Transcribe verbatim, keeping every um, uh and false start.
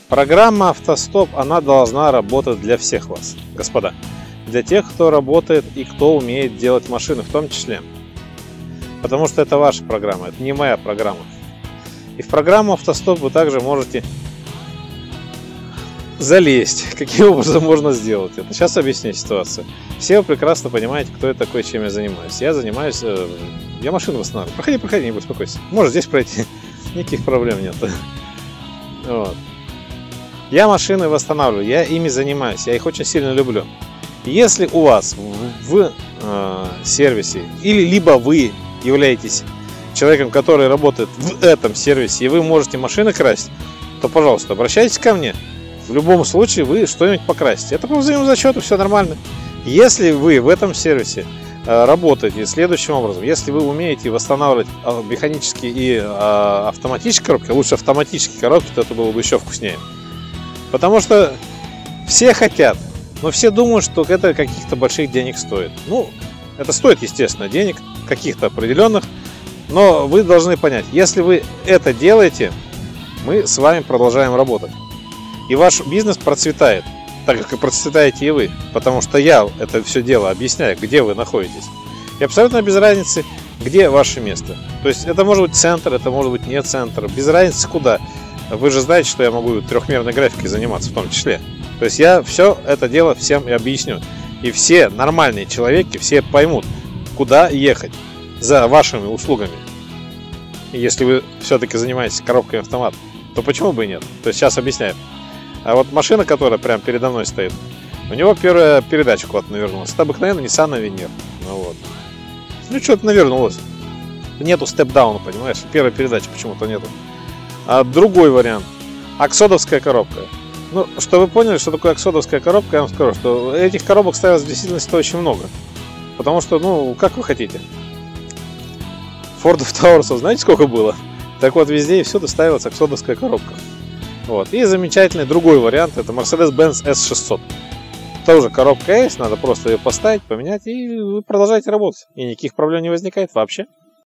Программа автостоп, она должна работать для всех вас, господа. Для тех, кто работает и кто умеет делать машины в том числе. Потому что это ваша программа, это не моя программа. И в программу автостоп вы также можете залезть. Каким образом можно сделать это? Сейчас объясню ситуацию. Все вы прекрасно понимаете, кто я такой, чем я занимаюсь. Я занимаюсь... Я машину восстанавливаю. Проходи, проходи, не беспокойся. Можешь здесь пройти. Никаких проблем нет. Вот. Я машины восстанавливаю, я ими занимаюсь, я их очень сильно люблю. Если у вас в, в э, сервисе, или либо вы являетесь человеком, который работает в этом сервисе, и вы можете машины красить, то, пожалуйста, обращайтесь ко мне. В любом случае вы что-нибудь покрасите. Это по взаимозачету, все нормально. Если вы в этом сервисе э, работаете следующим образом, если вы умеете восстанавливать механические и э, автоматические коробки, лучше автоматические коробки, то это было бы еще вкуснее. Потому что все хотят, но все думают, что это каких-то больших денег стоит. Ну, это стоит, естественно, денег, каких-то определенных, но вы должны понять, если вы это делаете, мы с вами продолжаем работать. И ваш бизнес процветает, так как и процветаете и вы, потому что я это все дело объясняю, где вы находитесь. И абсолютно без разницы, где ваше место. То есть это может быть центр, это может быть не центр, без разницы куда. Вы же знаете, что я могу трехмерной графикой заниматься в том числе. То есть я все это дело всем и объясню. И все нормальные человеки, все поймут, куда ехать за вашими услугами. И если вы все-таки занимаетесь коробкой автомат, то почему бы и нет? То есть сейчас объясняю. А вот машина, которая прямо передо мной стоит, у него первая передача куда-то навернулась. Это обыкновенный Nissan Avenir. Ну вот. Ну что-то навернулось. Нету степ-дауна, понимаешь? Первой передачи почему-то нету. А другой вариант. Аксодовская коробка. Ну, чтобы вы поняли, что такое аксодовская коробка, я вам скажу, что этих коробок ставилось в действительности очень много. Потому что, ну, как вы хотите. Фордов Таурусов знаете, сколько было? Так вот, везде и всюду ставилась аксодовская коробка. Вот. И замечательный другой вариант, это Mercedes-Benz эс шестьсот. Тоже коробка есть, надо просто ее поставить, поменять, и вы продолжаете работать. И никаких проблем не возникает вообще.